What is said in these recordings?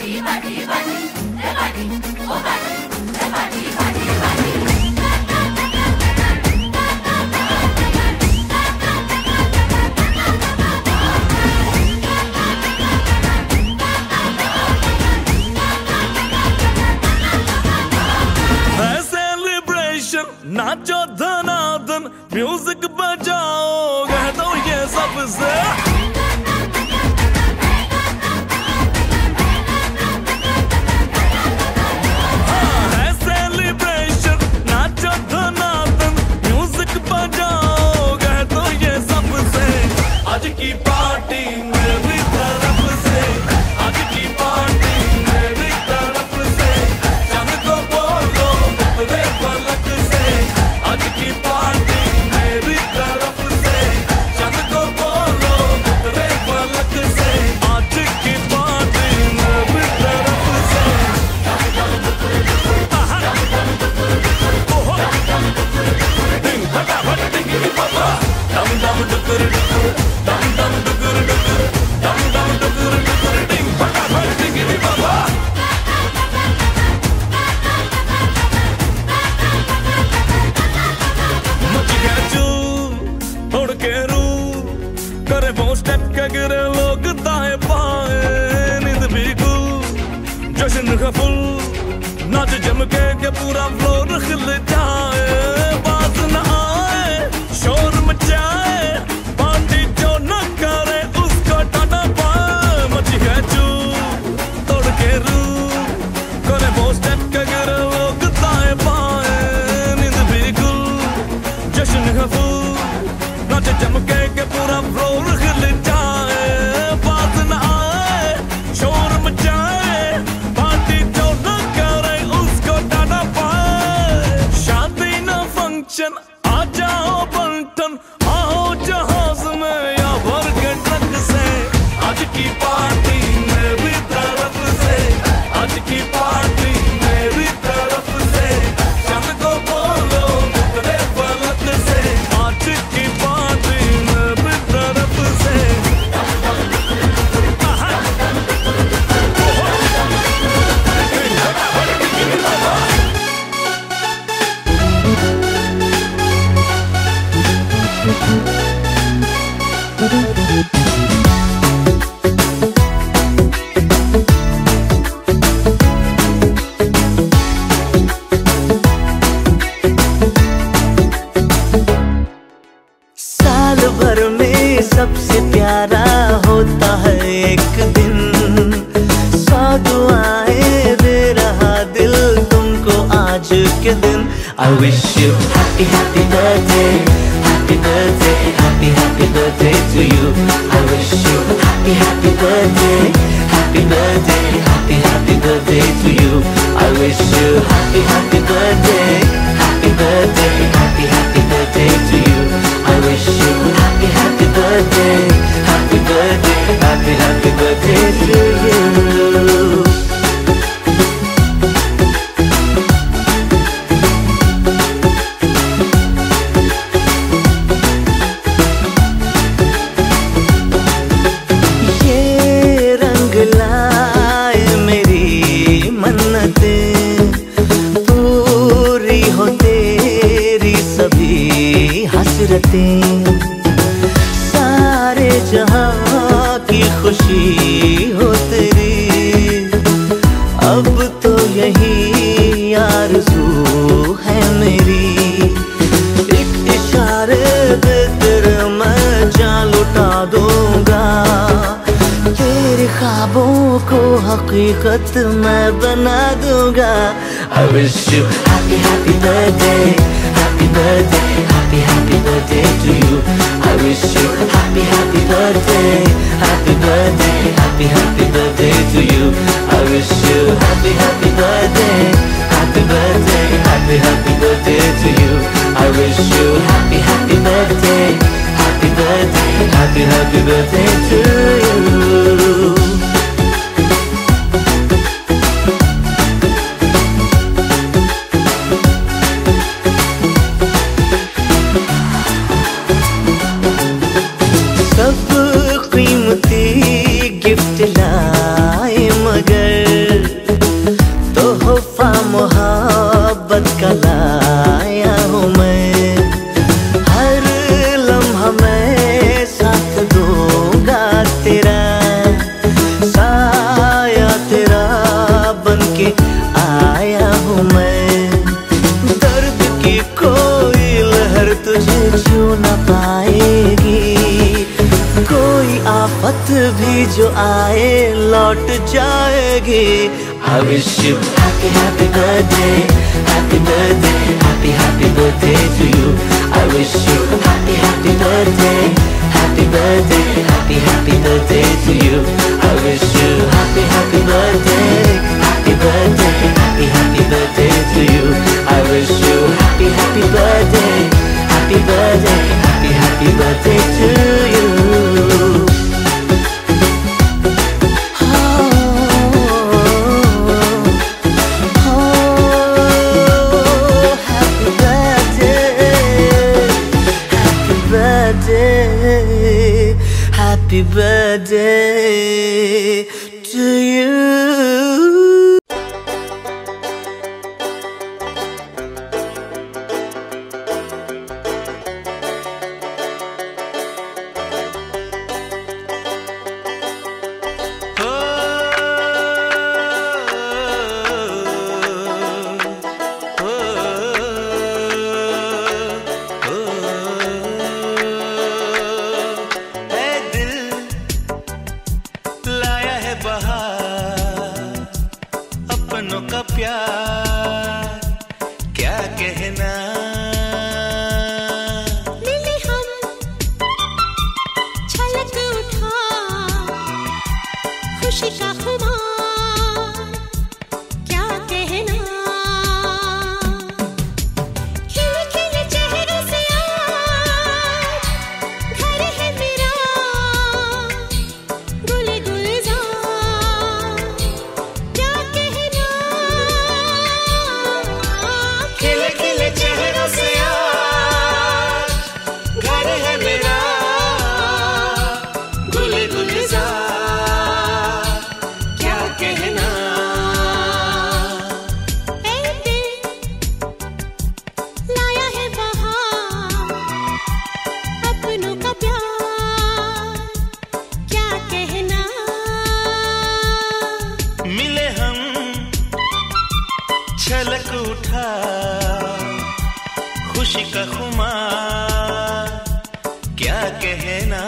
नाचो धनाधन music बजाओ कह दो ये सबसे है सेलिब्रेशन नाचो धनाधन म्यूजिक बजाओ कह दो ये सबसे आज की पार्टी मेरी तरफ से आज की पार्टी मेरी तरफ से चंद को बोलो उतरे पलक से आज की पार्टी मेरी तरफ से चंद को बोलो उतरे पलक से आज की पार्टी मेरी तरफ से डिंग फटाफट डिंगी पापा दम दम डुकर डुकर दम दम डुकर डुकर दम दम डुकर डुकर डिंग फटाफट डिंगी पापा उड़ के रू करे वो स्टेप के गिरे लोग दाएं बाएं नींद भी गुल जश्न का फुल नाच जम के पूरा फ्लोर खिल जाए बात न आए शोर मचाए पार्टी जो न करे उसको टाटा पाए मची है चू तोड़ के रू करे वो स्टेप के गिरे लोग दाएं बाएं नींद भी गुल जश्न का फुल नाच चमके के पूरा फ्लोर खिल जाए बात न आए शोर मचाए पार्टी जो न करे उसको टाटा पाए शादी न फंक्शन आ जाओ बंटन आओ जहाज में या भर के ट्रक से आज की पार्टी मेरी तरफ से आज की पार्टी मेरी तरफ से चंद को बोलो उतरे पलक से आज की पार्टी मेरी तरफ से साल भर में सबसे प्यारा होता है एक दिन सौ दुआएं दे रहा दिल तुमको आज के दिन I wish you happy happy birthday happy birthday happy happy birthday to you I wish you happy happy birthday happy birthday happy happy birthday to you I wish you happy happy birthday happy birthday happy happy birthday to you I wish you happy happy birthday happy birthday happy happy birthday to you ये रंग लाए मेरी मन्नतें पूरी हो तेरी सभी हसरतें सारे जहां की खुशी हो तेरी अब तो यही आरज़ू है मेरी एक इशारे पे तेरे मैं जान लुटा दूंगा तेरे ख्वाबों को हकीकत मैं बना दूंगा I wish you happy happy birthday happy birthday happy happy birthday to you I wish you happy happy birthday happy birthday happy happy birthday to you I wish you happy happy birthday happy birthday happy happy birthday to you I wish you happy happy birthday happy birthday happy happy birthday to you सब कीमती gift लाए मगर आफत भी जो आए लौट जाएगी। I wish you happy happy birthday, happy birthday, happy happy birthday to you. I wish you happy happy birthday, happy birthday, happy happy birthday to you. I wish you happy happy birthday, happy birthday, happy happy birthday to you. I wish you happy happy birthday, happy birthday, happy happy birthday to you. Happy birthday to you. अपनों का प्यार क्या कहना, मिले हम छलक उठा खुशी का खुमार क्या कहना, खिले खिले चेहरों से आज घर है मेरा गुल गुलजार क्या कहना, खिले खिले चेहरों से आज घर है मेरा गुल गुलजार क्या कहना। ऐ दिल लाया है बहार अपनों का प्यार क्या कहना, मिले हम छलक उठा खुशी का खुमार क्या कहना।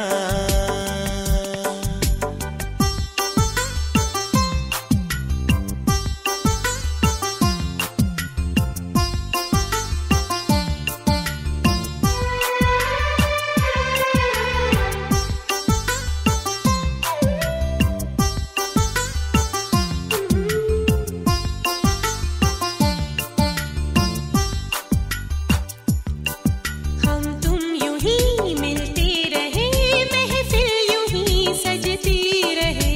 हम तुम यूं ही मिलते रहे महफिल यूं ही सजती रहे,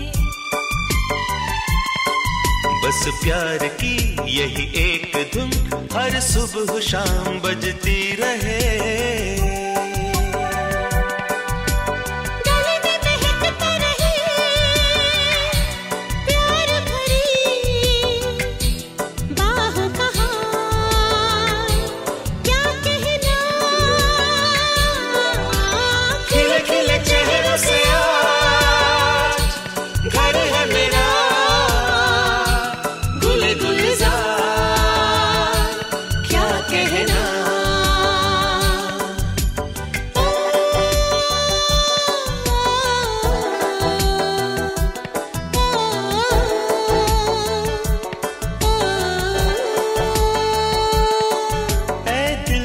बस प्यार की यही एक धुन हर सुबह शाम बजती रहे। गले में महकता रहे प्यार भरी बाहों का हार क्या कहना, खिले खिले चेहरों से आज घर है मेरा गुल गुलजार क्या कहना। ऐ दिल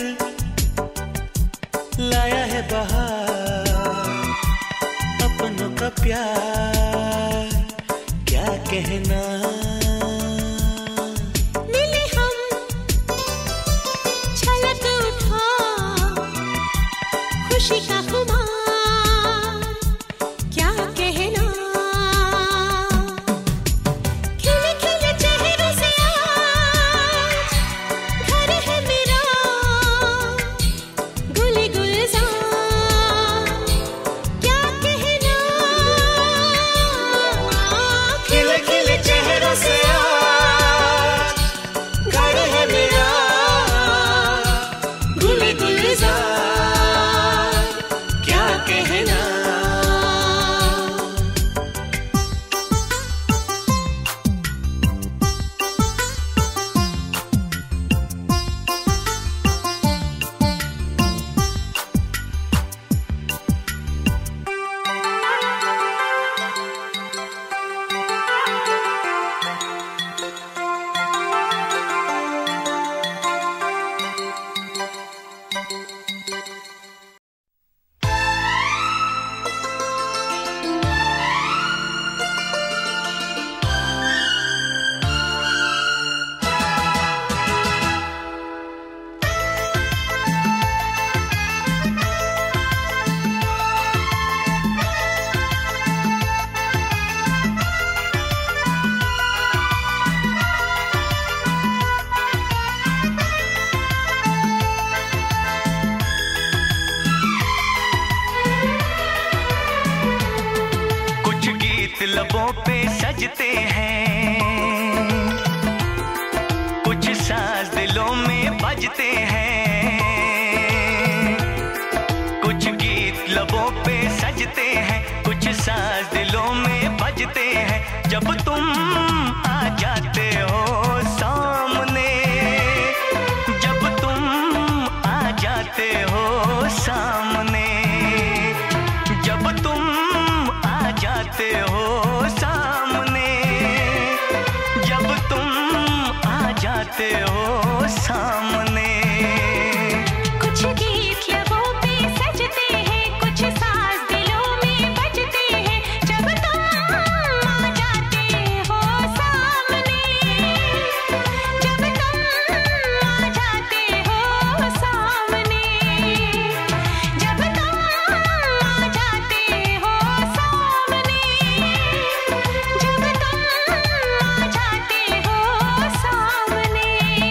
लाया है बहार अपनों का प्यार क्या कहना। मिले हम छलक उठा खुशी का खुमार क्या कहना, खिले खिले चेहरों से आज घर है मेरा गुल गुलजार क्या कहना, खिले खिले चेहरों बजते हैं, कुछ गीत लबों पे सजते हैं, कुछ साज दिलों में बजते हैं। जब तुम आ जाते हो सामने, जब तुम आ जाते हो सामने, जब तुम आ जाते हो सामने, जब तुम आ जाते हो सामने। कुछ गीत लबों पे सजते हैं, कुछ साज दिलों में बजते हैं। जब तुम आ जाते हो सामने, जब तुम आ जाते हो सामने, जब तुम आ जाते हो सामने, जब तुम आ जाते हो सामने।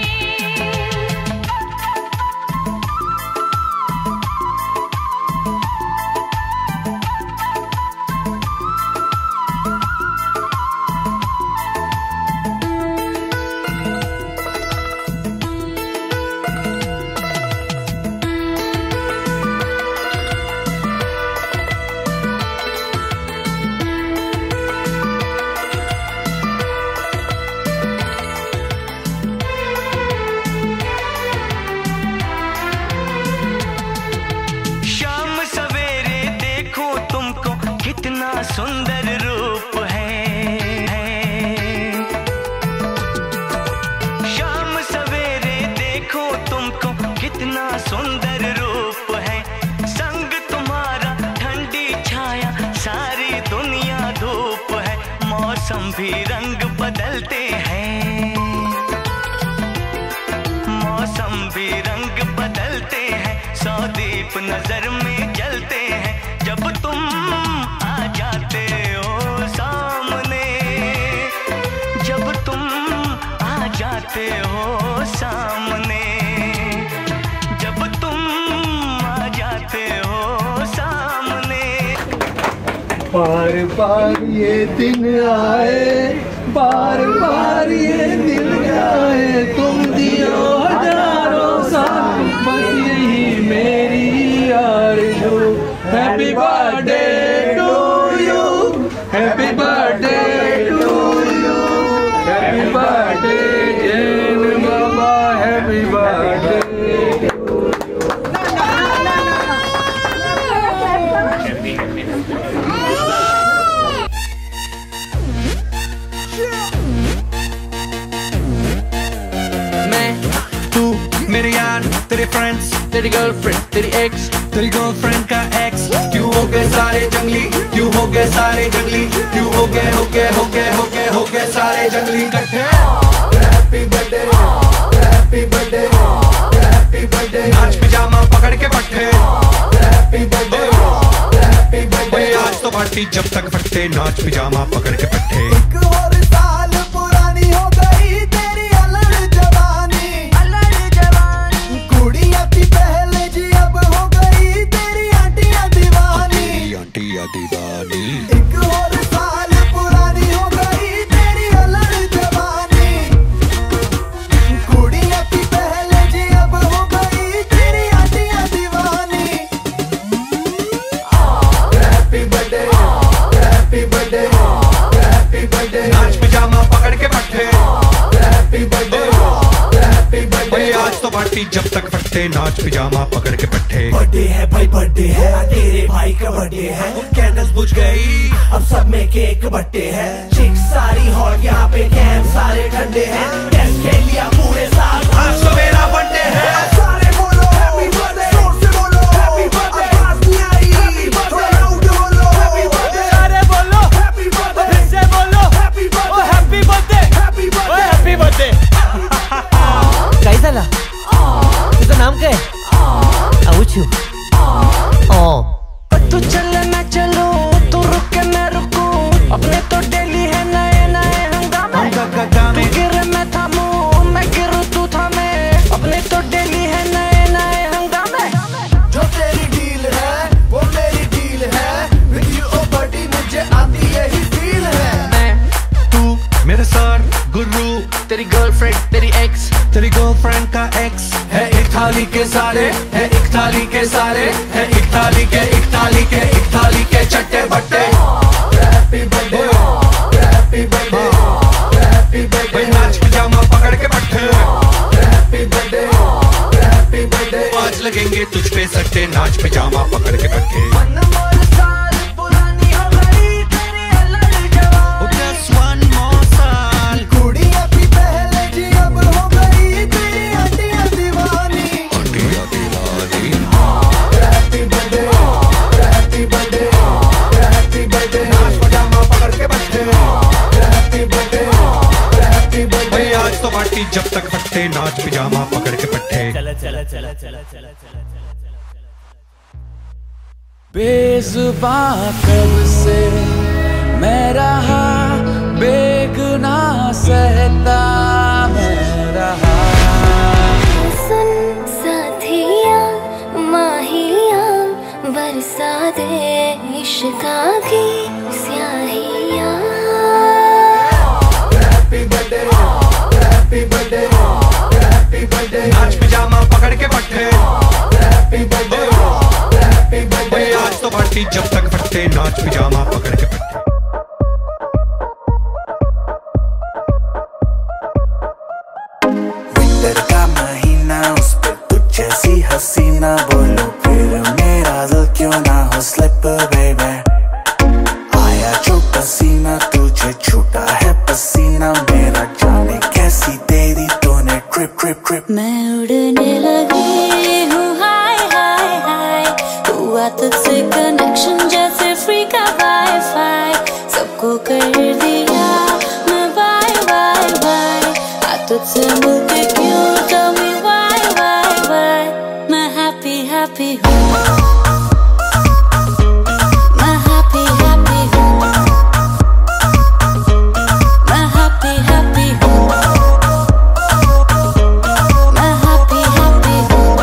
शाम सवेरे देखो तुमको कितना सुंदर रूप है। शाम सवेरे देखो तुमको कितना सुंदर रूप है। संग तुम्हारा ठंडी छाया, सारी दुनिया धूप है। मौसम भी रंग बदलते हैं, मौसम भी रंग बदलते हैं। सौ दीप नजर में जलते हैं। जब तुम आ जाते हो सामने, जब तुम आ जाते हो सामने, जब तुम आ जाते हो सामने। बार बार ये दिन आए, बार बार ये दिन आए, तुम दियो हजारों साल, बस यही मेरी आरज़ू। Happy birthday to you, happy birthday to you, happy birthday Jain बाबा, हैप्पी बर्थडे। मेरे यार, तेरे फ्रेंड्स, तेरी गर्लफ्रेंड, तेरी एक्स, तेरी गर्लफ्रेंड का एक्स। क्यों हो गए सारे जंगली, क्यों हो गए सारे जंगली, क्यों हो गए हो गए हो गए हो गए हो गए सारे जंगली इकट्ठे। Happy birthday, happy birthday, happy birthday. नाच पिजामा पकड़ के पट्टे। Happy birthday, happy birthday. आज तो पार्टी जब तक फटते, नाच पिजामा पकड़ के पट्टे। एक और साल पुरानी हो गई तेरी अलग जवानी, अलग जवानी। कुड़िया थी पहले जी, अब हो गई तेरी आंटियां दीवानी, आंटियां दीवानी। एक और साल पुरानी हो गई तेरी अलग जवानी। कुड़िया थी पहले जी, अब हो गई तेरी आंटियां दीवानी। Happy birthday, happy birthday, happy birthday. नाच पिजामा पकड़ के पट्टे। Happy birthday, happy birthday. आज तो पार्टी जब तक फटते, नाच पिजामा पकड़ के पट्टे। बर्थडे है भाई, बर्थडे है, तेरे भाई का बर्थडे है। कैंडल्स बुझ गई, अब सब में केक बट्टे है। चिक सारी हॉट, यहाँ पे कैंप सारे ठंडे हैं। टेस्ट खेल लिया पूरे साल, आज तो मेरा बर्थडे है। सारे बोलो हैप्पी बर्थडे, जोर से बोलो हैप्पी बर्थडे। आवाज नहीं आई, हैप्पी बर्थडे, लाउड बोलो हैप्पी बर्थडे। सारे बोलो हैप्पी बर्थडे, फिर से बोलो happy birthday, happy birthday, happy birthday, happy birthday. कैसा ला? तुझं नाम काय? आऊचू। तू चल मैं चलूं, तू रुक मैं रुकूं, अपने तो डेली है नए नए हंगामे। तू गिरे मैं थामूं, मैं गिरूं तू थामे, अपने तो डेली है नए नए हंगामे। जो तेरी डील है वो मेरी डील है, विद यू ओ बडी मुझे आती यही फील है। मैं, तू मेरे सर गुरु, तेरी गर्लफ्रेंड, तेरी एक्स, तेरी गर्लफ्रेंड का एक्स है एक थाली के सारे है, एक थाली के सारे है, एक थाली के, एक थाली के, एक थाली के चट्टे बट्टे। Happy birthday, happy birthday, happy birthday, नाच पजामा पकड़ के बैठे। हैप्पी बर्थडे, हैप्पी बर्थडे, आज लगेंगे तुझ पे सट्टे, नाच पजामा पकड़ के बैठे। जब तक फट्टे नाच पिजामा पकड़ के पट्टे। चला चला चला चला चला चला। बेज़ुबां कब से मैं रहा, बेगुना सहता मैं रहा। सुन साथिया माहिया बरसा दे इश्क़ा की स्याहिया। Happy birthday, happy birthday, happy birthday, नाच पिजामा पकड़ के पट्टे। हैप्पी बर्थडे, हैप्पी बर्थडे, आज तो पार्टी जब तक फट्टे, नाच पिजामा पकड़ के पट्टे। विंटर का महीना, उस पे तुझ जैसी हसीना, बोलो फिर मेरा दिल क्यों ना हो स्लिप बेबी। आया जो पसीना, तुझे छूटा है पसीना, मेरा जाने कैसी तेरी तूने ट्रिप ट्रिप ट्रिप। मैं उड़ने लगी हूँ हाय हाय हाय, हुआ तुझसे कनेक्शन जैसे फ्री का वाईफाई, सबको कर दिया मैं बाय बाय बाय, तुझसे मिलके क्यों tell me why, मैं हैप्पी हैप्पी हूँ, मैं हैप्पी हैप्पी हूँ, मैं हैप्पी हैप्पी हूँ, मैं हैप्पी हैप्पी हूँ।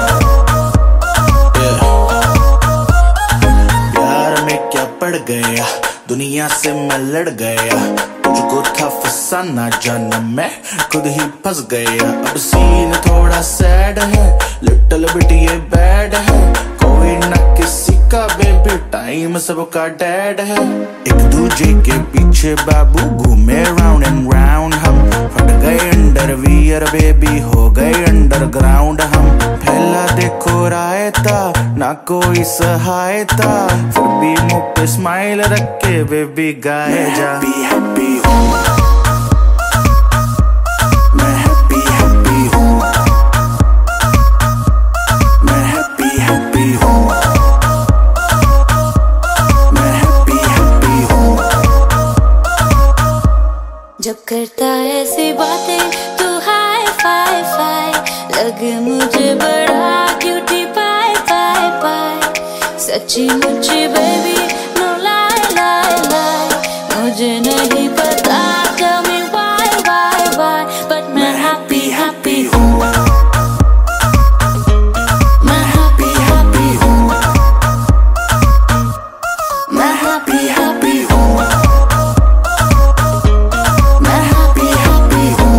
प्यार में क्या पड़ गया, दुनिया से मैं लड़ गया, तुझको था फसाना जाना, मैं खुद ही फंस गया। अब सीन थोड़ा सैड है, लिटिल बिट ये बैड है, कोई ना किसी का बेबी, टाइम सबका डैड है। एक दूजे के पीछे बाबू घूमे राउंड एंड राउंड, हम फट गए अंडरवियर बेबी, हो गए अंडरग्राउंड हम। फैला देखो रायता, ना कोई सहायता, फिर भी मुंह पे स्माइल रख के बेबी गाए जा। हैप्पी हैप्पी हूँ, मैं हैप्पी हैप्पी हूँ, मैं हैप्पी हैप्पी हूँ, मैं हैप्पी हैप्पी हूँ। जब करता है ऐसी बातें तू हाय फाई फाई, लगे मुझे बड़ा क्यूटी पाई पाई पाई, सच्ची मुच्ची बेबी नो लाई लाई लाई, मुझे नहीं पता tell me why, but मैं हैप्पी हैप्पी हूँ, मैं हैप्पी हैप्पी हूँ, मैं हैप्पी हैप्पी हूँ, मैं हैप्पी हैप्पी हूँ।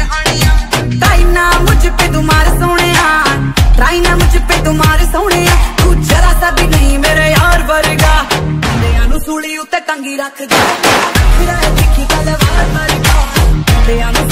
मुझ पे तुम्हारे सोने, भी नहीं मेरे यार वर्गा मुंडियां नू सूली उत्ते टंगी रख दे फिर दिखी तलवार वर्गा मुंडियां